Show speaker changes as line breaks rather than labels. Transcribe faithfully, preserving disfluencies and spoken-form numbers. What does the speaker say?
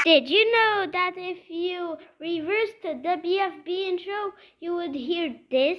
Did you know that if you reversed the B F B intro, you would hear this?